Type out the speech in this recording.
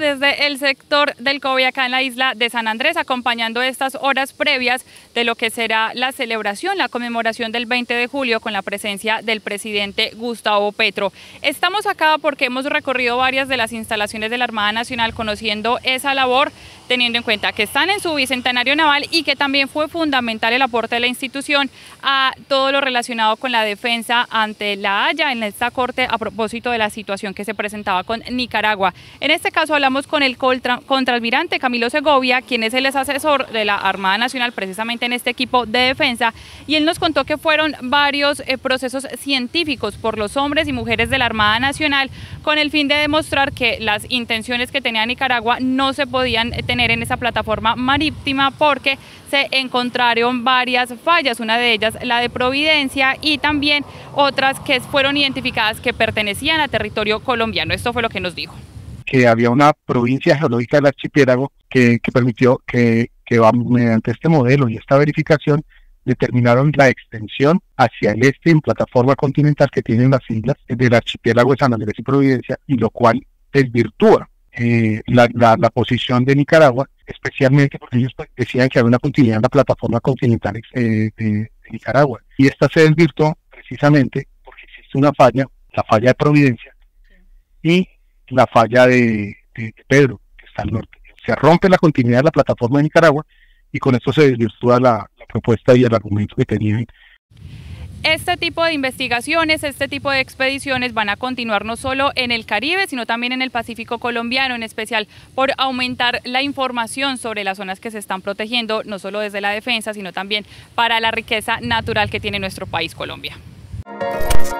desde el sector del Cobre acá en la isla de San Andrés, acompañando estas horas previas de lo que será la celebración, la conmemoración del 20 de julio con la presencia del presidente Gustavo Petro. Estamos acá porque hemos recorrido varias de las instalaciones de la Armada Nacional conociendo esa labor, teniendo en cuenta que están en su bicentenario naval y que también fue fundamental el aporte de la institución a todo lo relacionado con la defensa ante la Haya en esta corte a propósito de la situación que se presentaba con Nicaragua. En este caso hablamos con el contraalmirante Camilo Segovia, quien es el asesor de la Armada Nacional precisamente en este equipo de defensa, y él nos contó que fueron varios procesos científicos por los hombres y mujeres de la Armada Nacional con el fin de demostrar que las intenciones que tenía Nicaragua no se podían tener en esa plataforma marítima porque se encontraron varias fallas, una de ellas la de Providencia y también otras que fueron identificadas que pertenecían a territorio colombiano. Esto fue lo que nos dijo. Que había una provincia geológica del archipiélago que permitió que mediante este modelo y esta verificación determinaron la extensión hacia el este en plataforma continental que tienen las islas del archipiélago de San Andrés y Providencia, y lo cual desvirtúa la posición de Nicaragua, especialmente porque ellos decían que había una continuidad en la plataforma continental de Nicaragua, y esta se desvirtuó precisamente porque existe una falla, la falla de Providencia y la falla de Pedro, que está al norte. Se rompe la continuidad de la plataforma de Nicaragua y con esto se desvirtúa la propuesta y el argumento que tenían. Este tipo de investigaciones, este tipo de expediciones van a continuar no solo en el Caribe, sino también en el Pacífico colombiano, en especial por aumentar la información sobre las zonas que se están protegiendo, no solo desde la defensa, sino también para la riqueza natural que tiene nuestro país, Colombia.